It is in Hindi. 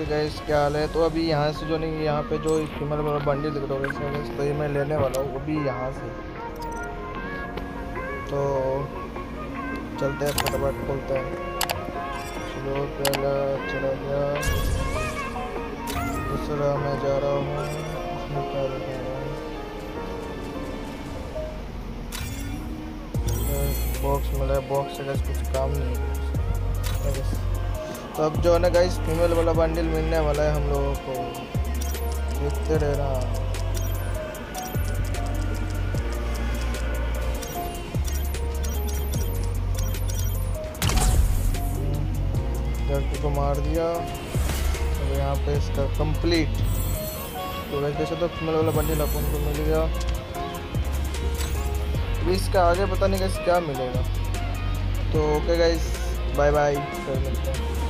गाइस क्या हाल है। तो अभी यहाँ से जो नहीं, यहाँ पे जो फीमेल वाला बंडल दिख रहा है गाइस, तो ये मैं लेने वाला हूँ अभी यहाँ से। तो चलते हैं, फटाफट खोलते हैं। चलो पहला चला गया, दूसरा मैं जा रहा हूँ। इसमें क्या लिखा है? बॉक्स मिला है, बॉक्स से गाइस कुछ काम नहीं है गाइस। तो अब जो है ना गाइस फीमेल वाला बंडल मिलने वाला है हम लोगों को, देखते रहना। लड़की को मार दिया। अब यहाँ पे इसका कंप्लीट। तो वैसे तो फीमेल वाला बंडल अपन को मिल गया। अभी इसका आगे पता नहीं गाइस क्या मिलेगा। तो ओके गाइस, बाय बाय, फिर मिलते हैं।